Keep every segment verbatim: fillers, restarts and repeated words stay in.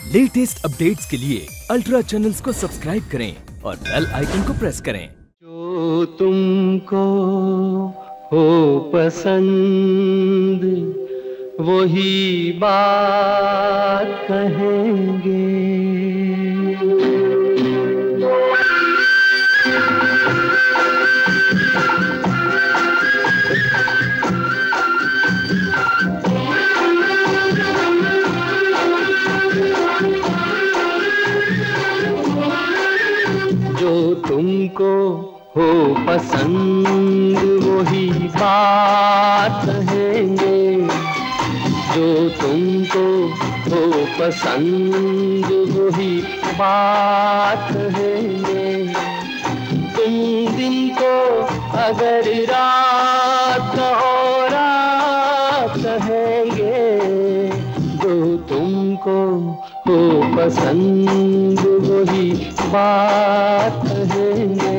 Latest updates के लिए ultra channels को सब्सक्राइब करें और बेल आइकन को प्रेस करें। जो तुमको हो पसंद वही बात कहेंगे। जो तुमको हो पसंद वही बात कहेंगे। जो तुमको हो पसंद वही बात कहेंगे। तुम दिन को अगर रात हो रात कहेंगे। जो तुमको हो पसंद वही बात कहेंगे।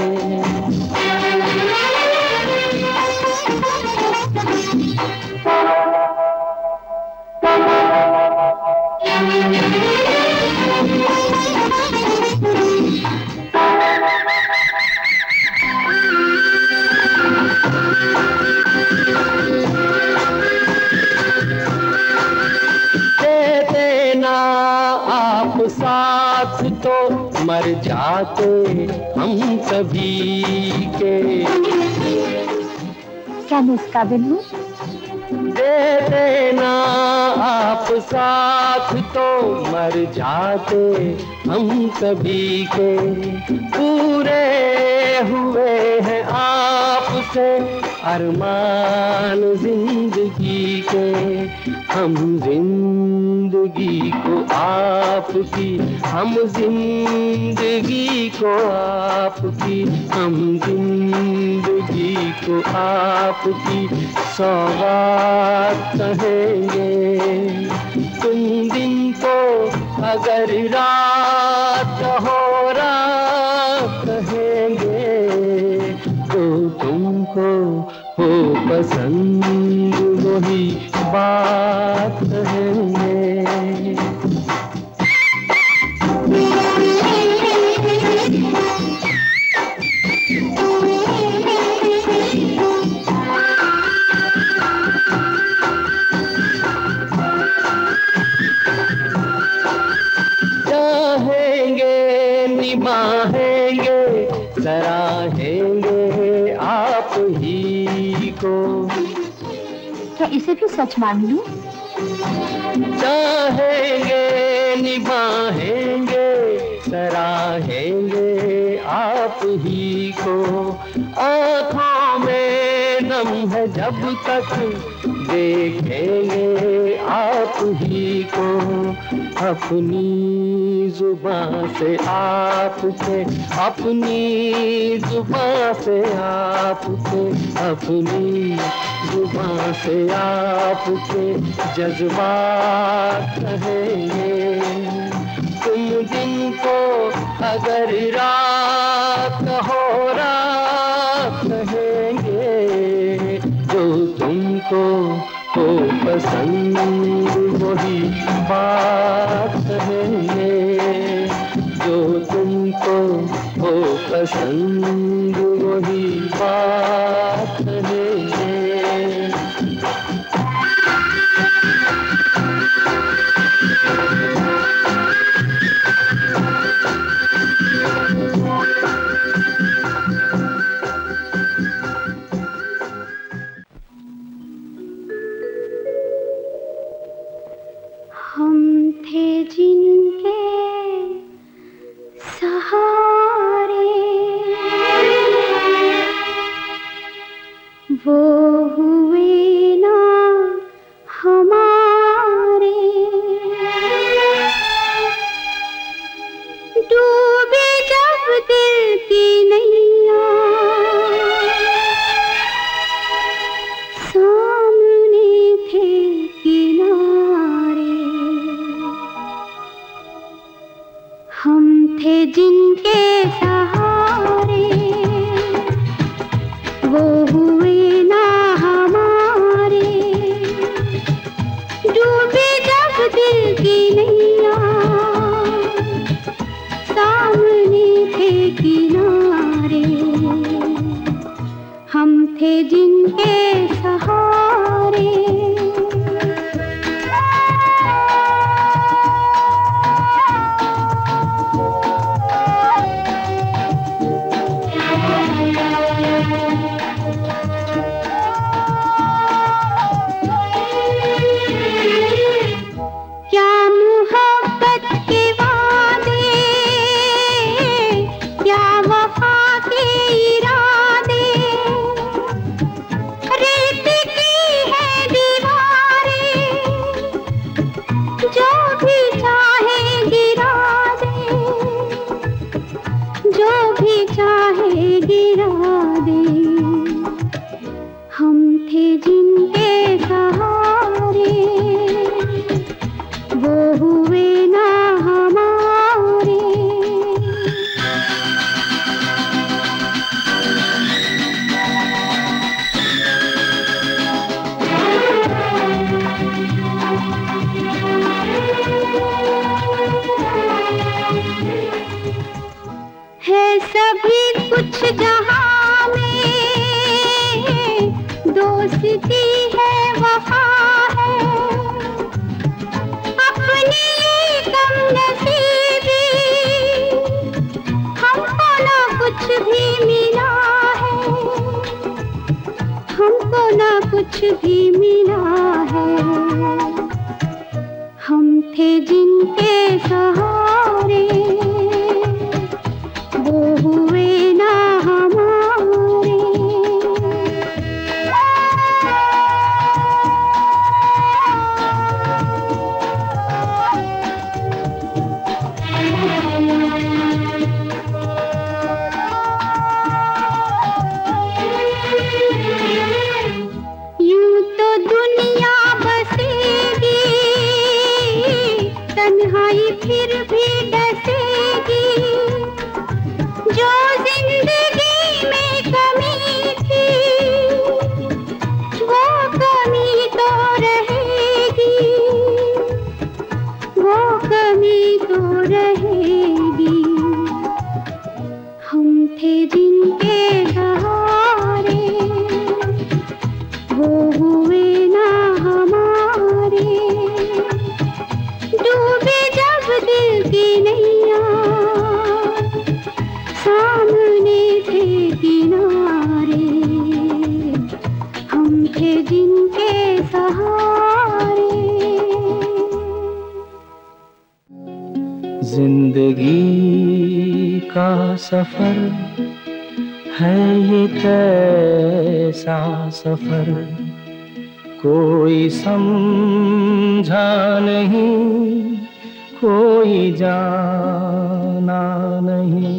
देते ना आप साथ तो मर जाते हम सभी के। क्या मैं इस काबिल हूँ? देते ना आप साथ तो मर जाते हम सभी के। पूरे हुए हैं आपसे अरमान जिंदगी के। हम जिंदगी को आपकी हम जिंदगी को आपकी हम जिंदगी को आपकी सौगात कहेंगे। तुम दिन को अगर रात हो रात कहेंगे। तो तुमको हो पसंद वही बात कहेंगे। चाहेंगे निभाएंगे सराहेंगे आप ही को। क्या इसे भी सच मान लूं? चाहेंगे निभाएंगे सराहेंगे आप ही को। आँखों में नम है जब तक देखेंगे आप ही को। अपनी जुबान से आपके अपनी जुबान से आपके अपनी जुबान से आपके जज्बात कहेंगे। तुम दिन को अगर रात हो रात कहेंगे। जो तुमको हो पसंद वही बात कहेंगे। जो तुमको हो पसंद वही बात कहेंगे। हम थे जिनके सहारे वो हुए ना हमारे। डूबे जब दिल की नैया सामने थे किनारे। हम थे जिनके सहारे वो हुए ना हमारे। डूबे जब दिल की नैया जिनके सहारे। क्या मोहब्बत के वादे, क्या वफा के इरादे, रेत की है दीवारें, जो भी चाहे गिरा दे, जो भी चाहे गिरा दे। हम थे जिनके सहारे, वो हुए ना हमारे। है सभी कुछ जहां में, दोस्ती है वफा है, अपनी ये कम नसीबी, हमको ना कुछ भी मिला है, हमको ना कुछ भी मिला है। हम थे जिनके सहारे, वो हुए ना हमारे। यूं तो दुनिया बसेगी, तन्हाई फिर भी डसेगी, जो जिंदगी में कमी थी, वो कमी तो रहेगी, वो कमी तो रहेगी। हम थे जिनके सहारे, वो हुए ना हमारे। डूबे जब दिल की नैया, सामने थे किनारे, हम थे जिनके सहारे। जिंदगी का सफर है ये कैसा सफर, कोई समझा नहीं, कोई जाना नहीं।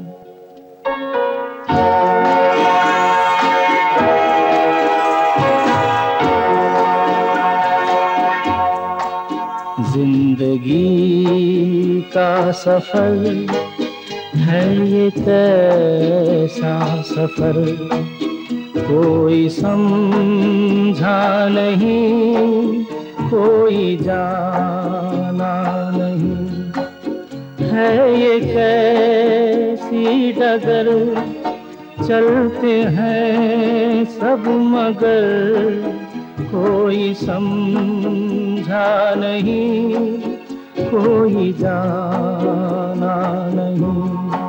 जिंदगी का सफर है ये कैसा सफर, कोई समझा नहीं, कोई जाना नहीं। है ये कैसी डगर, चलते हैं सब मगर, कोई समझा नहीं, कोई जाना नहीं।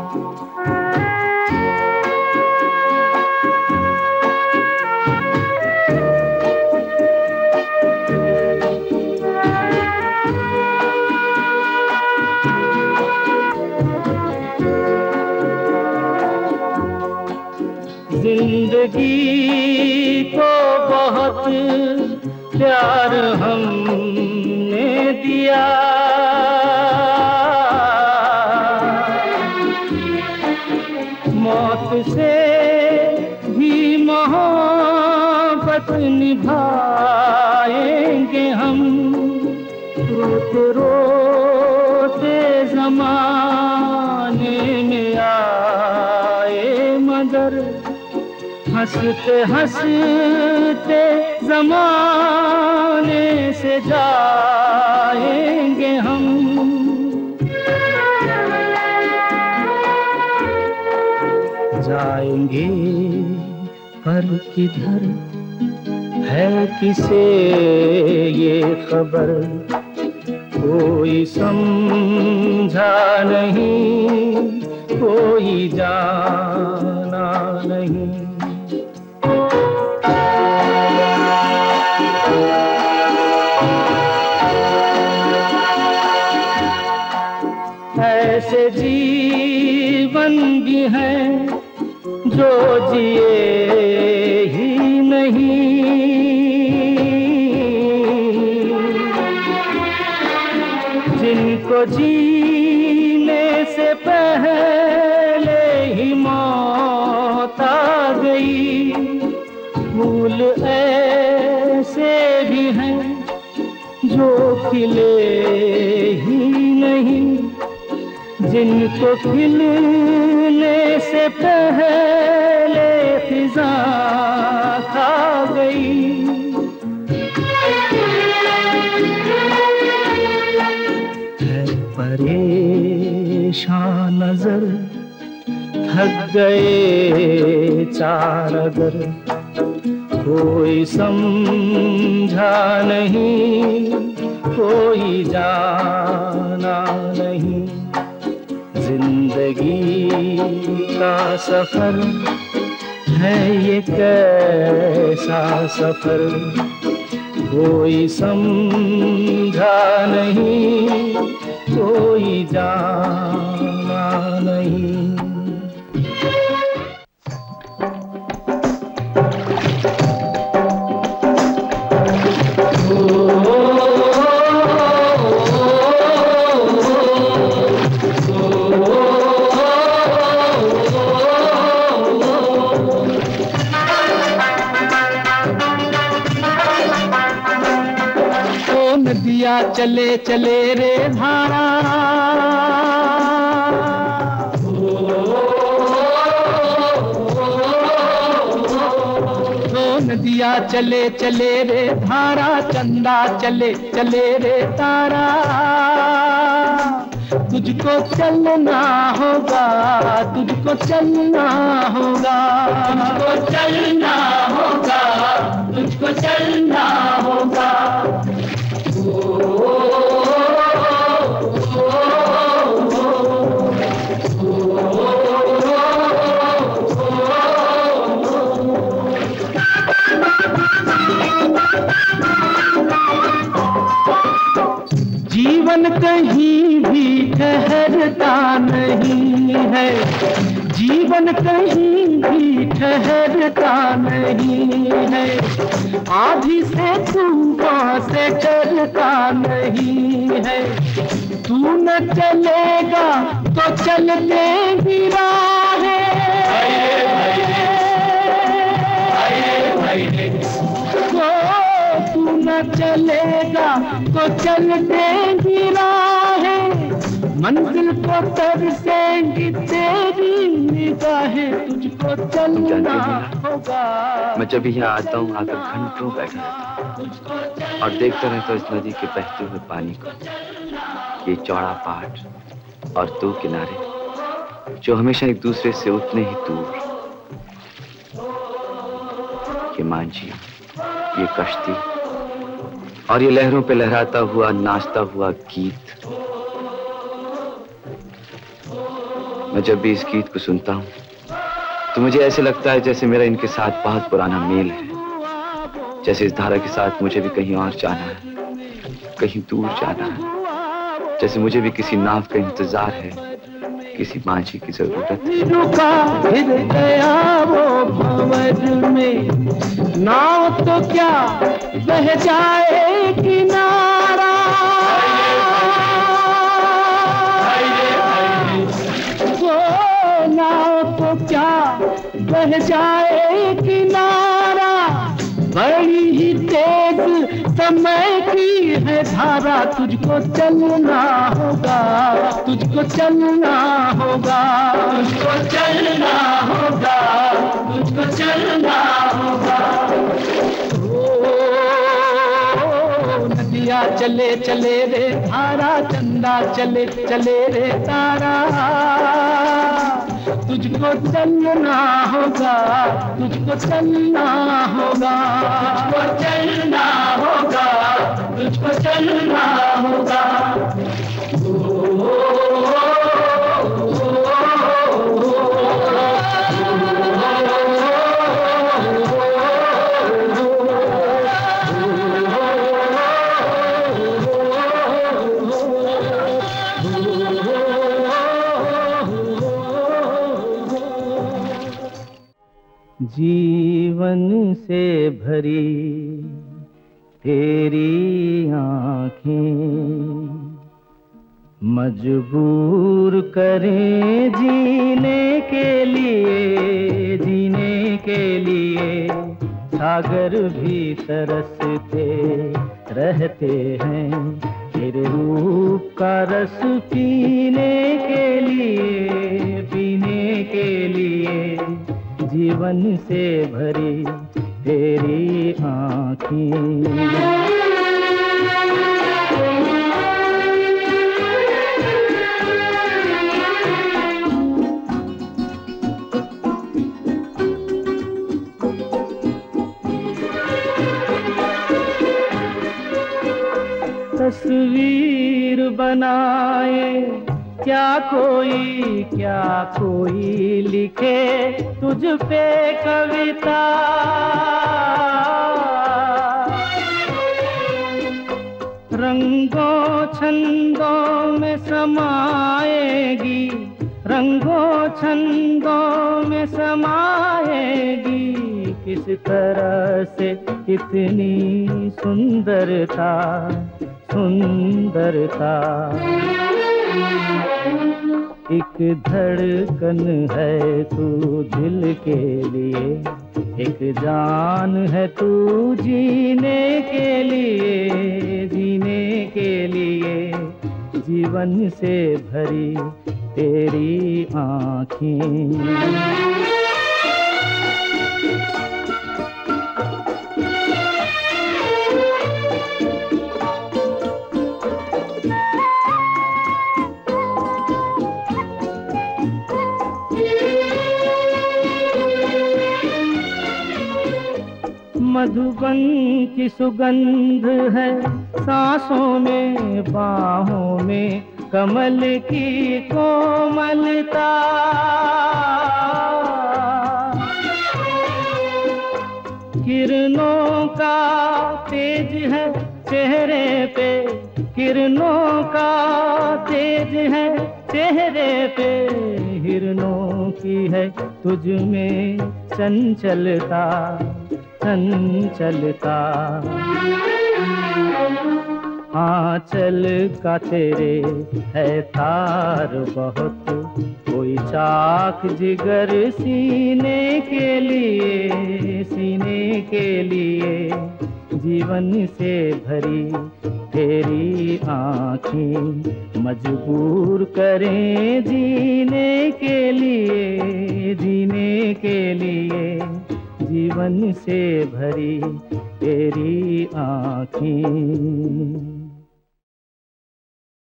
जिंदगी को बहुत प्यार हमने दिया, मौत से भी मोहब्बत निभाएंगे हम। रोते रोते जमाने में आए मगर, हंसते हंसते जमाने से जाएंगे हम। जाएंगे सफर किधर है किसे ये खबर, कोई समझा नहीं, कोई जाना नहीं। ऐसे जीवन भी हैं जो जिए ही नहीं, जिनको जीने से पहले ही मौत आ गई। फूल ऐसे भी हैं जो खिले ही नहीं, जिनको खिलने से पहले फिजा खा गई। है परेशान नजर, थक गए चार अगर, कोई समझा नहीं, कोई जाना नहीं। जिंदगी का सफर है ये कैसा सफर, कोई समझा नहीं, कोई जाना नहीं। चले चले रे धारा, ओ नदिया चले चले रे धारा, चंदा चले चले रे तारा। तुझको चलना होगा, तुझको चलना होगा, तुझको चलना होगा, तुझको चलना होगा। जीवन कहीं भी ठहरता नहीं है, जीवन कहीं भी ठहरता नहीं है। आधी से तूफान से डरता नहीं है। तू न चलेगा तो चलते ही राहें, तू न चलेगा तो चलते ही राहें। मंजिल को तरसेंगी तेरी निगाहें, तुझको चलना होगा। मैं जब यहाँ आता हूँ आकर घंटों बैठा रहता हूँ और देखता रहता हूँ इस नदी के बहते हुए पानी को। ये चौड़ा पहाड़ और दो किनारे जो हमेशा एक दूसरे से उतने ही दूर। ये मांझी, ये कश्ती और ये लहरों पे लहराता हुआ नाचता हुआ गीत। मैं जब भी इस गीत को सुनता हूँ तो मुझे ऐसे लगता है जैसे मेरा इनके साथ बहुत पुराना मेल है, जैसे इस धारा के साथ मुझे भी कहीं और जाना है, कहीं दूर जाना है, जैसे मुझे भी किसी नाव का इंतजार है, किसी मांझी की जरूरत है। रुका फिर गया वो भंवर में, नाव तो क्या बह जाए किनारा। वो नाव तो क्या बह जाए किनारा। बड़ी ही तेज समय की है धारा, तुझको चलना होगा, तुझको चलना होगा, तुझको चलना होगा, तुझको चलना होगा। ओ नदिया चले चले रे धारा, चंदा चले चले रे तारा। तुझको चलना होगा, तुझको चलना होगा, तुझको चलना होगा, तुझको चलना होगा। जीवन से भरी तेरी आँखें मजबूर करें जीने के लिए, जीने के लिए। सागर भी तरसते रहते हैं तेरे रूप का रस पीने के लिए, पीने के लिए। जीवन से भरी तेरी आँखें। तस्वीर बनाए क्या कोई, क्या कोई लिखे तुझ पे कविता। रंगों छंदों में समाएगी, रंगों छंदों में समाएगी। किस तरह से इतनी सुंदरता, सुंदरता। एक धड़कन है तू दिल के लिए, एक जान है तू जीने के लिए, जीने के लिए। जीवन से भरी तेरी आँखें। मधुबन की सुगंध है सांसों में, बाहों में कमल की कोमलता। किरणों का तेज है चेहरे पे, किरणों का तेज है चेहरे पे। हिरणों की है तुझ में चंचलता, चंचलता। आंचल का तेरे है तार बहुत, कोई चाक जिगर सीने के लिए, सीने के लिए। जीवन से भरी तेरी आँखें मजबूर करें जीने के लिए, जीने के लिए। जीवन से भरी तेरी आँखें।